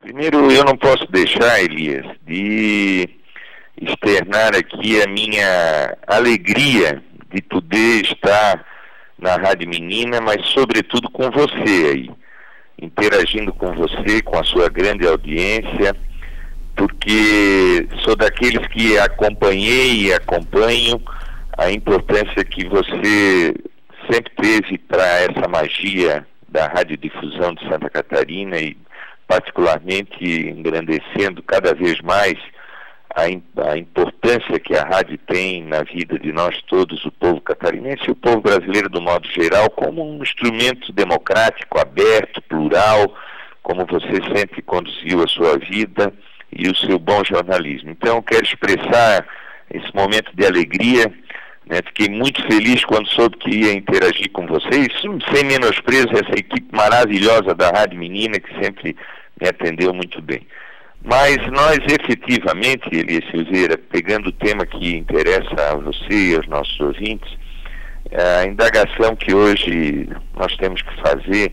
Primeiro, eu não posso deixar, Elias, de externar aqui a minha alegria de poder estar na Rádio Menina, mas sobretudo com você aí, interagindo com você, com a sua grande audiência, porque sou daqueles que acompanhei e acompanho a importância que você sempre teve para essa magia da radiodifusão de Santa Catarina e particularmente engrandecendo cada vez mais a importância que a rádio tem na vida de nós todos, o povo catarinense e o povo brasileiro do modo geral, como um instrumento democrático, aberto, plural, como você sempre conduziu a sua vida e o seu bom jornalismo. Então, quero expressar esse momento de alegria, né? Fiquei muito feliz quando soube que ia interagir com vocês, sem menosprezo essa equipe maravilhosa da Rádio Menina, que sempre me atendeu muito bem. Mas nós efetivamente, Elias Silveira, pegando o tema que interessa a você e aos nossos ouvintes, a indagação que hoje nós temos que fazer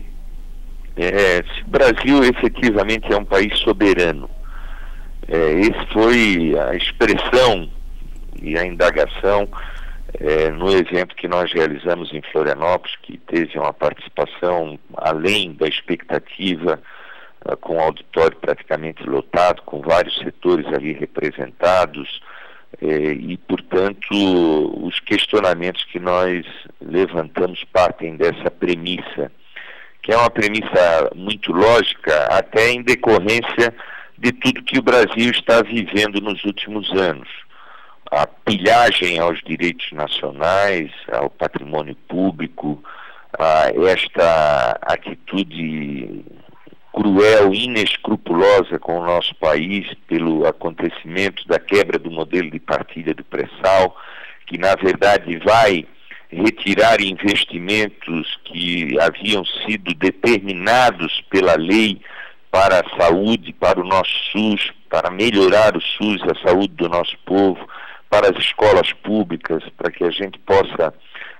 é se o Brasil efetivamente é um país soberano. Esse foi a expressão e a indagação no evento que nós realizamos em Florianópolis, que teve uma participação além da expectativa, com o auditório praticamente lotado, com vários setores ali representados, e, portanto, os questionamentos que nós levantamos partem dessa premissa, que é uma premissa muito lógica, até em decorrência de tudo que o Brasil está vivendo nos últimos anos. A pilhagem aos direitos nacionais, ao patrimônio público, a esta atitude cruel, inescrupulosa com o nosso país pelo acontecimento da quebra do modelo de partilha do pré-sal, que na verdade vai retirar investimentos que haviam sido determinados pela lei para a saúde, para o nosso SUS, para melhorar o SUS, a saúde do nosso povo, para as escolas públicas, para que a gente possa,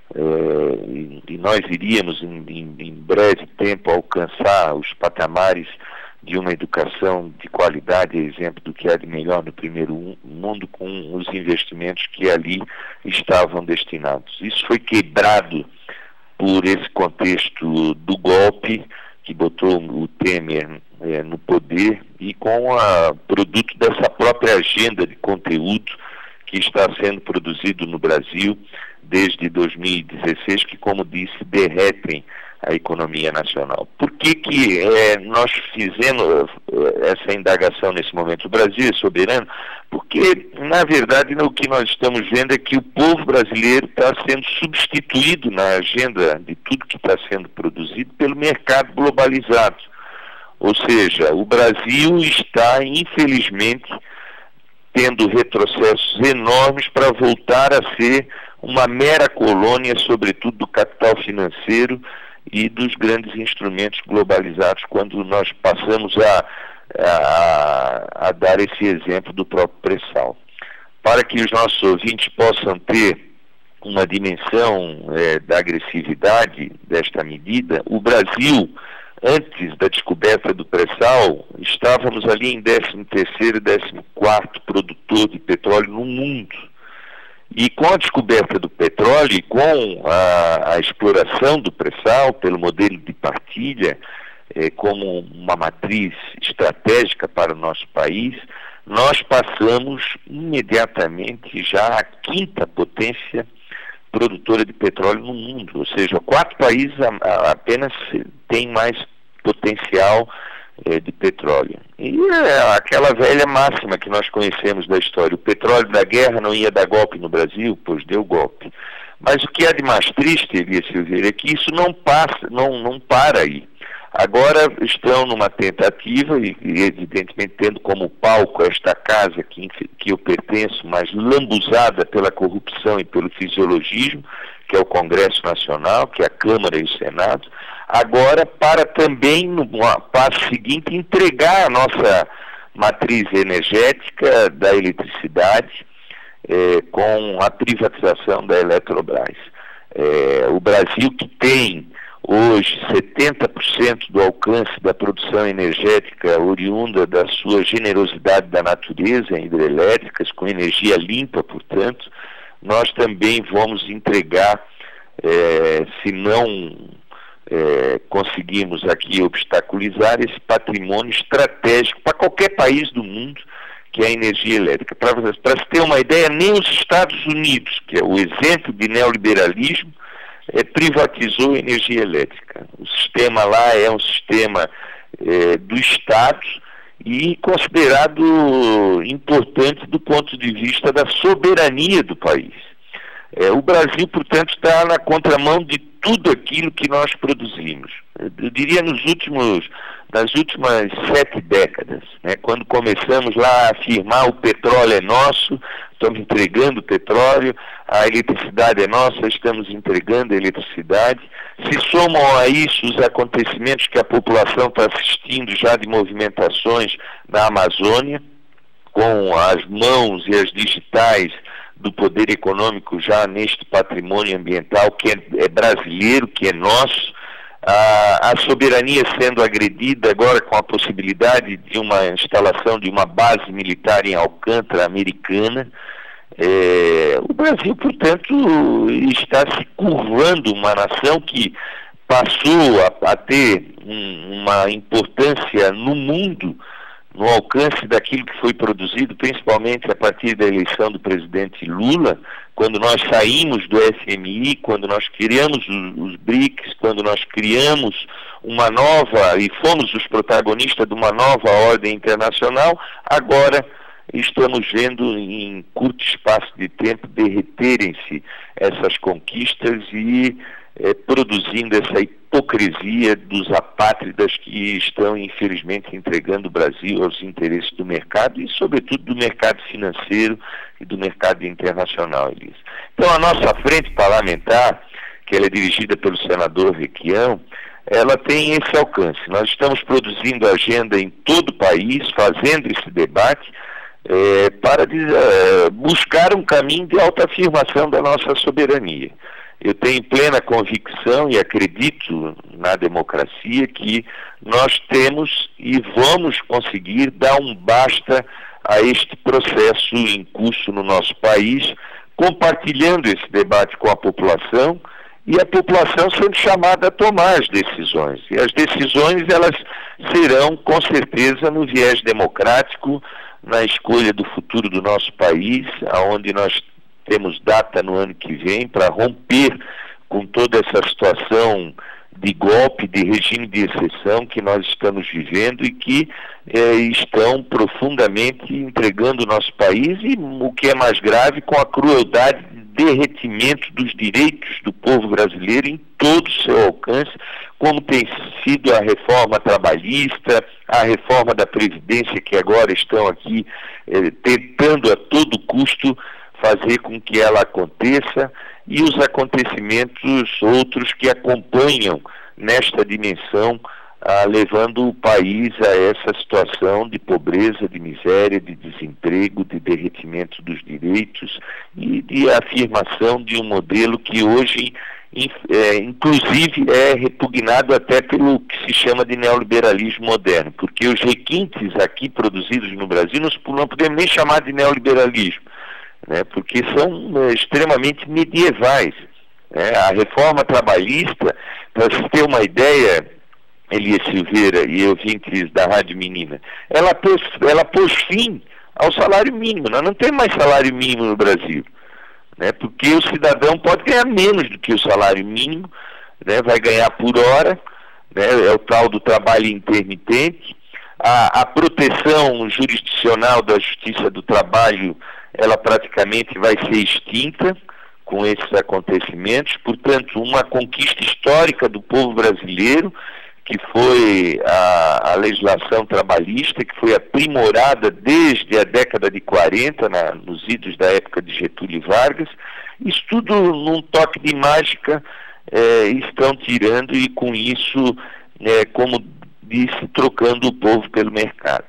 e nós iríamos em breve tempo alcançar os patamares de uma educação de qualidade, exemplo do que é de melhor no primeiro mundo, com os investimentos que ali estavam destinados. Isso foi quebrado por esse contexto do golpe, que botou o Temer no poder, e com a produto dessa própria agenda de conteúdo que está sendo produzido no Brasil desde 2016, que, como disse, derretem a economia nacional. Por que nós fizemos essa indagação nesse momento? O Brasil é soberano? Porque, na verdade, o que nós estamos vendo é que o povo brasileiro está sendo substituído na agenda de tudo que está sendo produzido pelo mercado globalizado. Ou seja, o Brasil está, infelizmente, tendo retrocessos enormes para voltar a ser uma mera colônia, sobretudo do capital financeiro e dos grandes instrumentos globalizados, quando nós passamos a dar esse exemplo do próprio pré-sal. Para que os nossos ouvintes possam ter uma dimensão da agressividade desta medida, o Brasil, antes da descoberta do pré-sal, estávamos ali em 13º e 14º produtor de petróleo no mundo. E com a descoberta do petróleo e com a exploração do pré-sal pelo modelo de partilha como uma matriz estratégica para o nosso país, nós passamos imediatamente já a 5ª potência produtora de petróleo no mundo, ou seja, 4 países apenas têm mais potencial de petróleo. E é aquela velha máxima que nós conhecemos da história: o petróleo da guerra não ia dar golpe no Brasil, pois deu golpe. Mas o que é de mais triste, Elias Silveira, é que isso não para aí. Agora estão numa tentativa, e evidentemente tendo como palco esta casa que eu pertenço, mas lambuzada pela corrupção e pelo fisiologismo, que é o Congresso Nacional, que é a Câmara e o Senado, agora para também, no passo seguinte, entregar a nossa matriz energética da eletricidade com a privatização da Eletrobras. O Brasil, que tem hoje 70% do alcance da produção energética oriunda da sua generosidade da natureza, em hidrelétricas, com energia limpa, portanto, nós também vamos entregar, se não conseguimos aqui obstaculizar esse patrimônio estratégico para qualquer país do mundo, que é a energia elétrica. Para se ter uma ideia, nem os Estados Unidos, que é o exemplo de neoliberalismo, privatizou a energia elétrica. O sistema lá é um sistema do Estado e considerado importante do ponto de vista da soberania do país. O Brasil, portanto, está na contramão de tudo aquilo que nós produzimos. Eu diria nas últimas 7 décadas, né, quando começamos lá a afirmar o petróleo é nosso, estamos entregando o petróleo, a eletricidade é nossa, estamos entregando a eletricidade. Se somam a isso os acontecimentos que a população está assistindo já de movimentações na Amazônia, com as mãos e as digitais do poder econômico já neste patrimônio ambiental que é brasileiro, que é nosso, a soberania sendo agredida agora com a possibilidade de uma instalação de uma base militar em Alcântara, americana. O Brasil, portanto, está se curvando, uma nação que passou a ter uma importância no mundo, no alcance daquilo que foi produzido, principalmente a partir da eleição do presidente Lula, quando nós saímos do FMI, quando nós criamos os BRICS, quando nós criamos uma nova, e fomos os protagonistas de uma nova ordem internacional. Agora estamos vendo em curto espaço de tempo derreterem-se essas conquistas e produzindo essa hipocrisia dos apátridas que estão, infelizmente, entregando o Brasil aos interesses do mercado e, sobretudo, do mercado financeiro e do mercado internacional, Elias. Então, a nossa frente parlamentar, que ela é dirigida pelo senador Requião, ela tem esse alcance. Nós estamos produzindo agenda em todo o país, fazendo esse debate, para buscar um caminho de autoafirmação da nossa soberania. Eu tenho plena convicção e acredito na democracia que nós temos e vamos conseguir dar um basta a este processo em curso no nosso país, compartilhando esse debate com a população e a população sendo chamada a tomar as decisões. E as decisões, elas serão, com certeza, no viés democrático, na escolha do futuro do nosso país, aonde nós temos data no ano que vem para romper com toda essa situação de golpe, de regime de exceção que nós estamos vivendo e que estão profundamente entregando o nosso país e, o que é mais grave, com a crueldade de derretimento dos direitos do povo brasileiro em todo o seu alcance, como tem sido a reforma trabalhista, a reforma da Previdência, que agora estão aqui tentando a todo custo fazer com que ela aconteça, e os acontecimentos outros que acompanham nesta dimensão, levando o país a essa situação de pobreza, de miséria, de desemprego, de derretimento dos direitos e de afirmação de um modelo que hoje, inclusive, é repugnado até pelo que se chama de neoliberalismo moderno, porque os requintes aqui produzidos no Brasil não podemos nem chamar de neoliberalismo, né, porque são extremamente medievais. A reforma trabalhista, para se ter uma ideia, Elias Silveira e ouvintes da Rádio Menina, ela pôs fim ao salário mínimo. Nós não temos mais salário mínimo no Brasil, né, porque o cidadão pode ganhar menos do que o salário mínimo, né, vai ganhar por hora, né, é o tal do trabalho intermitente. A proteção jurisdicional da Justiça do Trabalho, ela praticamente vai ser extinta com esses acontecimentos. Portanto, uma conquista histórica do povo brasileiro, que foi a legislação trabalhista, que foi aprimorada desde a década de 40, nos idos da época de Getúlio Vargas. Isso tudo, num toque de mágica, estão tirando, e com isso, como disse, trocando o povo pelo mercado.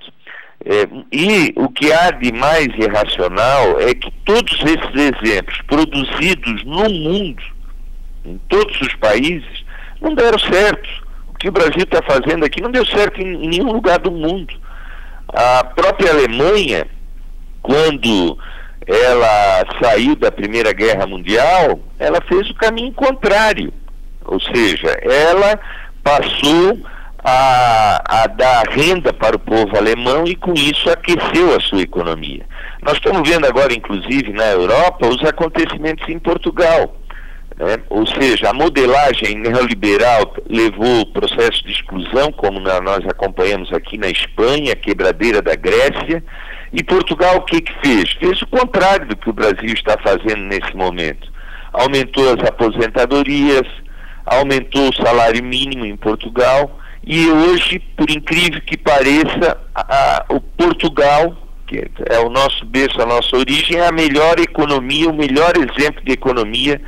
E o que há de mais irracional é que todos esses exemplos produzidos no mundo, em todos os países, não deram certo. O que o Brasil está fazendo aqui não deu certo em nenhum lugar do mundo. A própria Alemanha, quando ela saiu da Primeira Guerra Mundial, ela fez o caminho contrário. Ou seja, ela passou a dar renda para o povo alemão e com isso aqueceu a sua economia. Nós estamos vendo agora, inclusive, na Europa, os acontecimentos em Portugal. Ou seja, a modelagem neoliberal levou o processo de exclusão, como nós acompanhamos aqui na Espanha, a quebradeira da Grécia, e Portugal o que fez? Fez o contrário do que o Brasil está fazendo nesse momento. Aumentou as aposentadorias, aumentou o salário mínimo em Portugal, e hoje, por incrível que pareça, o Portugal, que é o nosso berço, a nossa origem, é a melhor economia, o melhor exemplo de economia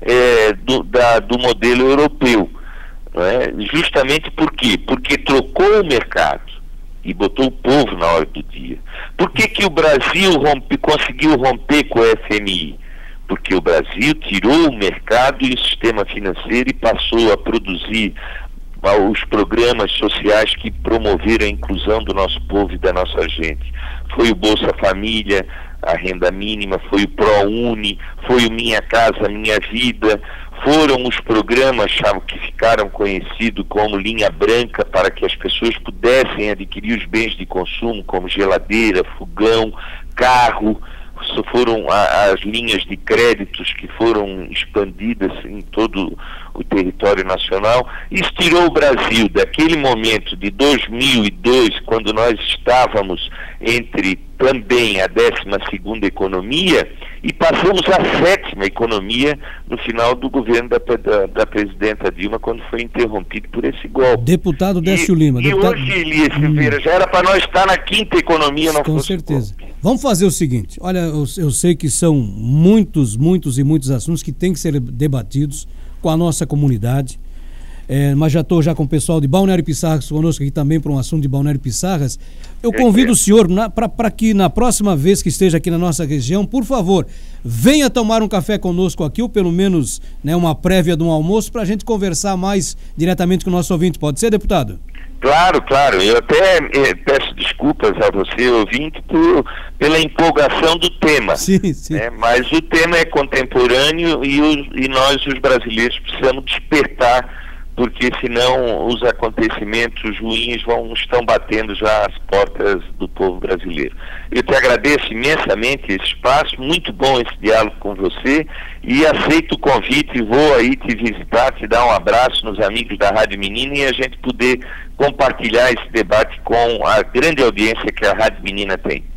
do modelo europeu. Não é? Justamente por quê? Porque trocou o mercado e botou o povo na hora do dia. Por que o Brasil conseguiu romper com o FMI? Porque o Brasil tirou o mercado e o sistema financeiro e passou a produzir os programas sociais que promoveram a inclusão do nosso povo e da nossa gente. Foi o Bolsa Família, a renda mínima, foi o ProUni, foi o Minha Casa Minha Vida, foram os programas que ficaram conhecidos como linha branca para que as pessoas pudessem adquirir os bens de consumo como geladeira, fogão, carro. Foram as linhas de créditos que foram expandidas em todo o território nacional. Isso tirou o Brasil daquele momento de 2002, quando nós estávamos entre também a 12ª economia, e passamos a 7ª economia no final do governo da presidenta Dilma, quando foi interrompido por esse golpe. Deputado Décio Lima. E hoje, Elias Silveira, já era para nós estar na 5ª economia, não com fosse certeza. Vamos fazer o seguinte, olha, eu sei que são muitos assuntos que têm que ser debatidos com a nossa comunidade, mas já estou com o pessoal de Balneário Pissarras conosco aqui também para um assunto de Balneário Pissarras. Eu convido o senhor para que na próxima vez que esteja aqui na nossa região, por favor, venha tomar um café conosco aqui, ou pelo menos uma prévia de um almoço, para a gente conversar mais diretamente com o nosso ouvinte. Pode ser, deputado? Claro. Eu até peço desculpas a você, ouvinte, pela empolgação do tema. Sim. Mas o tema é contemporâneo e nós, os brasileiros, precisamos despertar, porque senão os acontecimentos ruins estão batendo já às portas do povo brasileiro. Eu te agradeço imensamente esse espaço, muito bom esse diálogo com você, e aceito o convite e vou aí te visitar, te dar um abraço nos amigos da Rádio Menina e a gente poder compartilhar esse debate com a grande audiência que a Rádio Menina tem.